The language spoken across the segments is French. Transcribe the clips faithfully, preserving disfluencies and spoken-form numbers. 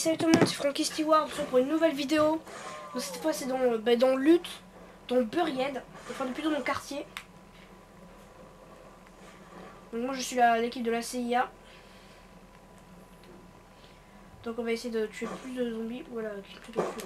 salut tout le monde, c'est Frankie Stewart pour une nouvelle vidéo. Donc cette fois c'est dans, bah, dans Lutte, dans Buried, enfin plutôt dans mon quartier. Donc moi je suis l'équipe de la C I A. Donc on va essayer de tuer plus de zombies. Voilà, plutôt tuer.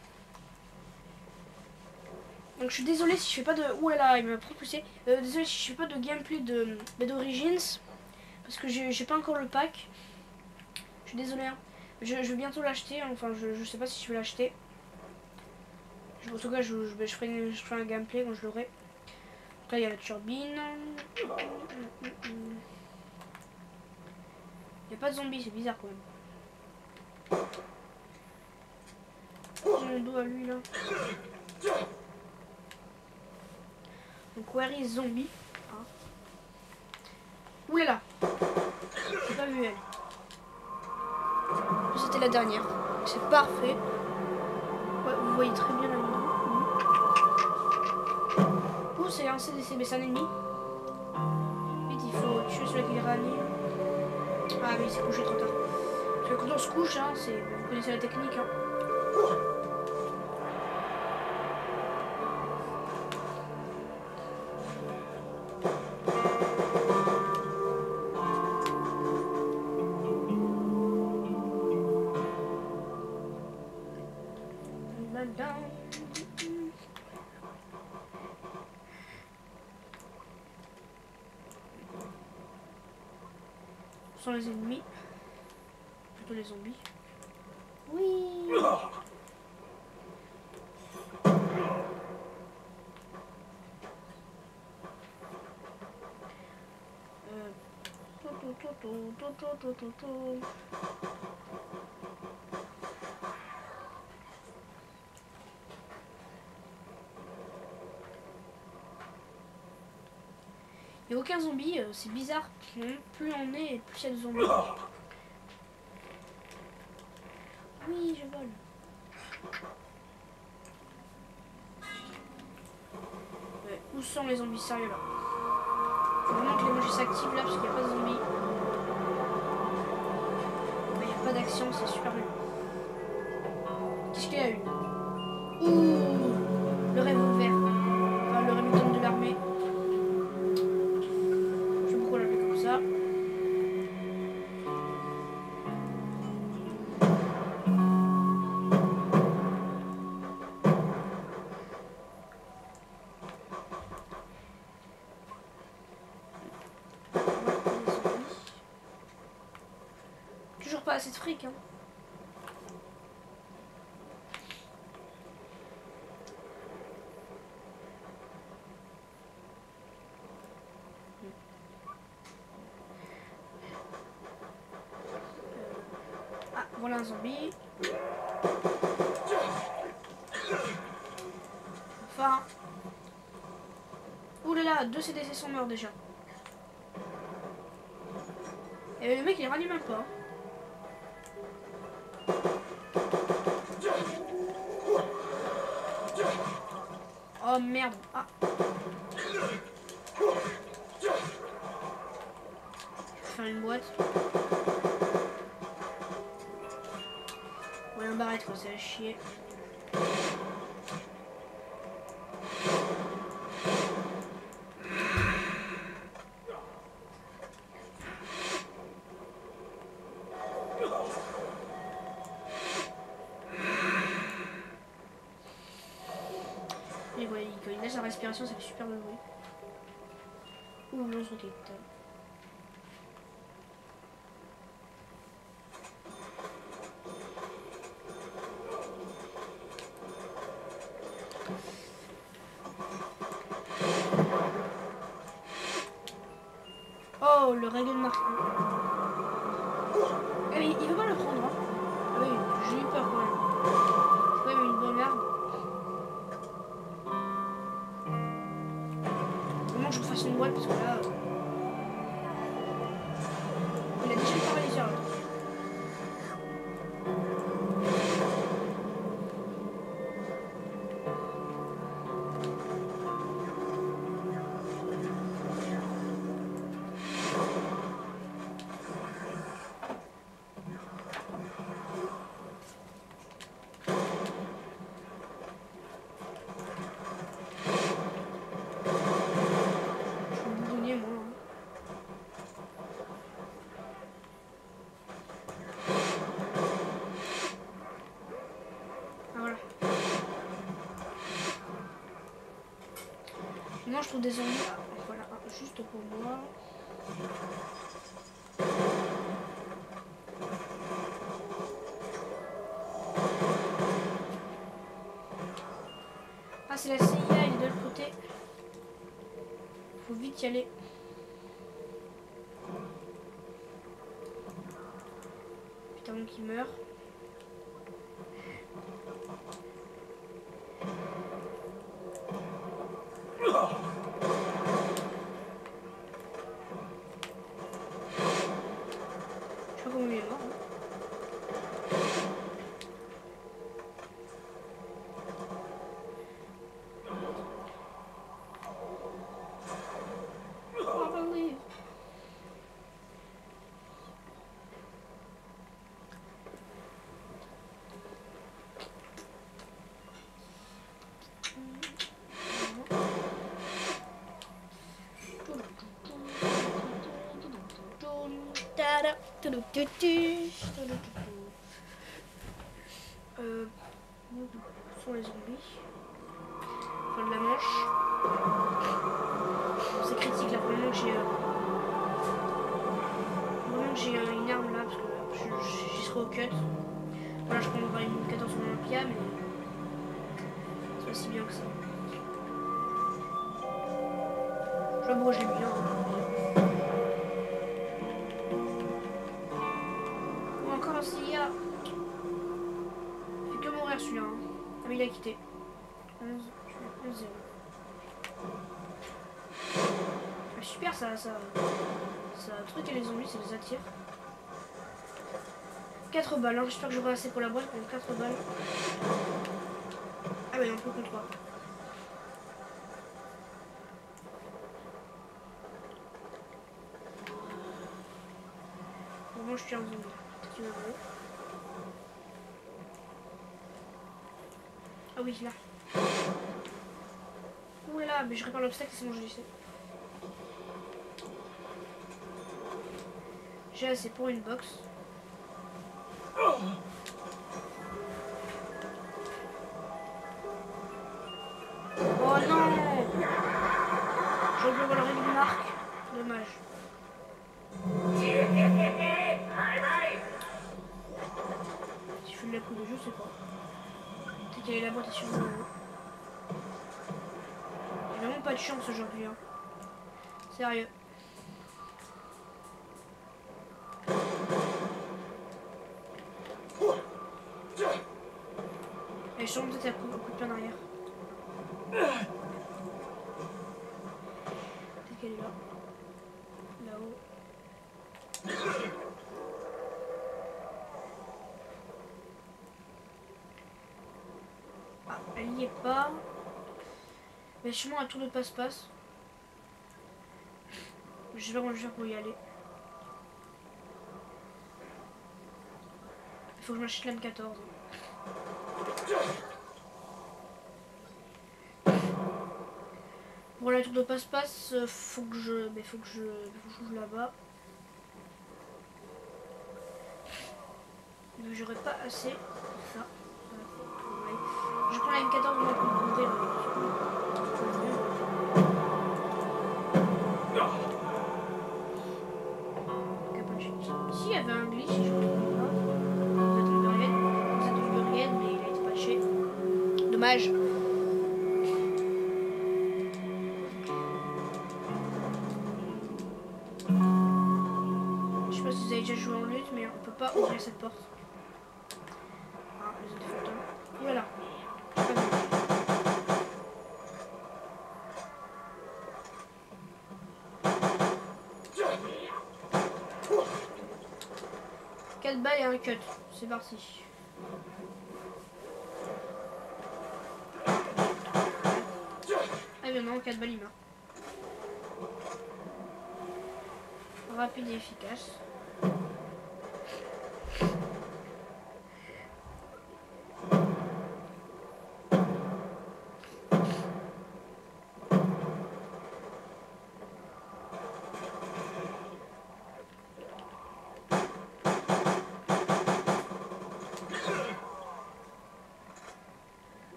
Donc je suis désolé si je fais pas de... Ouh là là, il m'a propulsé. Euh, désolé si je fais pas de gameplay de d'Origins. Parce que j'ai pas encore le pack. Je suis désolé. Hein. Je, je vais bientôt l'acheter. Hein. Enfin, je, je sais pas si je vais l'acheter. En tout cas, je, je, je, ferai, une, je ferai un gameplay quand je l'aurai. Là, il y a la turbine. Il n'y a pas de zombies, c'est bizarre quand même. J'ai le dos à lui là. Donc, where is zombie? Hein. Ouh là là! J'ai pas vu elle. C'était la dernière. C'est parfait. Ouais, vous voyez très bien la vidéo. Ouh, c'est un C D C, mais c'est un ennemi. Vite, il faut tuer celui qui réanime. Ah, mais il s'est couché trop tard. Parce que quand on se couche, hein, vous connaissez la technique. Hein. Ce sont les ennemis. Plutôt les zombies. Oui. Euh. Il n'y a aucun zombie, euh, c'est bizarre. Plus on est, et plus il y a de zombies. Oui, je vole. Ouais, où sont les zombies sérieux là? Faut vraiment que l'émoji s'active là parce qu'il n'y a pas de zombies. Il n'y a pas d'action, c'est super bien. Qu'est-ce qu'il y a eu? Ouh, le revolver. Enfin, le Remington de l'armée. Je sais pas pourquoi on l'appelle comme ça. Toujours pas assez de fric, hein. Ah, voilà un zombie. Enfin. Ouh là là, deux C D C sont morts déjà. Et le mec il ranime même pas. Oh merde. Ah. Je vais faire une boîte. Ouais, un barrette quoi, c'est à chier. Et ouais, quand il laisse la respiration, ça fait super de bruit. Ouh, lance roquette. Oh, le règle de marque. Ah, mais il veut pas le prendre. Hein. Ah oui, j'ai eu peur quand même. C'est quand même une bonne arme. Vraiment, je fasse une boîte parce que là. Il a déjà une paralysie là. Comment je trouve des zombies? Ah, voilà, juste pour moi. Ah, c'est la C I A, elle est de l'autre côté. Faut vite y aller. Putain, mon qui meurt. Je sais pas comment il est mort. Hein. Euh, où sont les zombies? Fin de la manche. C'est critique là, vraiment que j'ai euh, vraiment que j'ai euh, une arme là parce que j'y serai au cut. Voilà, je prendrai une quatorze sur l'Olympia, mais c'est pas si bien que ça. Je vois pourquoi je l'ai mis là. Hein. Ou encore un C I A. Il fait que mourir celui-là. Hein. Ah mais il a quitté. onze, zéro. Ah, super ça, ça, ça truc et les zombies, ça les attire. quatre balles, hein. J'espère que j'aurai assez pour la boîte pour quatre balles. Ah ouais, on peut contre trois. Pour moi je suis un zombie. Qui va voir. Ah oui, là. Oula, mais je répare l'obstacle, c'est bon, je le sais. J'ai assez pour une box. Oh non! J'ai oublié avoir une marque. Dommage. Si je fais de la coupe de jeu, c'est pas. Peut-être qu'elle est la boîte est sur le haut. J'ai vraiment pas de chance aujourd'hui. Hein. Sérieux. Elle est sûrement peut-être à coup, coup de pied en arrière. Peut-être qu'elle est là. Là-haut. Ah, elle n'y est pas. Mais sûrement un tour de passe-passe. Je sais pas comment je vais faire pour y aller. Il faut que je m'achète l'M quatorze. Pour la tour de passe-passe, faut que je. Mais faut que je. Faut que je joue là-bas. Donc j'aurais pas assez pour ça. Ouais. Je prends la M quatorze pour compter. Ici il y avait un glitch, je ne comprends pas. Vous êtes Hungarienne, vous êtes Hungarienne, mais il a été patché. Dommage. Je sais pas si vous avez déjà joué en lutte, mais on peut pas ouvrir cette porte. Ah, les autres fantômes. Voilà. quatre balles et un cut. C'est parti. Ah bien non, quatre balles il meurt. Rapide et efficace.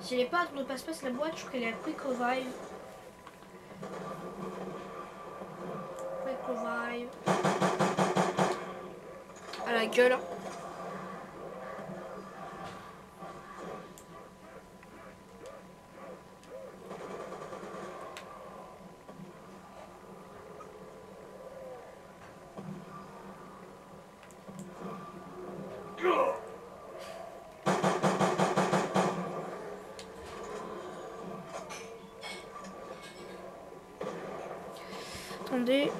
Si elle est pas dans le passe-passe, la boîte, je trouve qu'elle est à Quick Revive. Quick Revive. À la gueule. Attendez.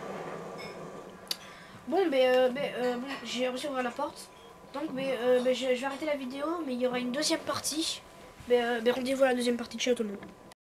Bon, ben, euh, ben, euh, bon, j'ai réussi à ouvrir la porte. Donc, ben, euh, ben, je, je vais arrêter la vidéo, mais il y aura une deuxième partie. Ben, euh, ben, rendez-vous à la deuxième partie. Ciao tout le monde.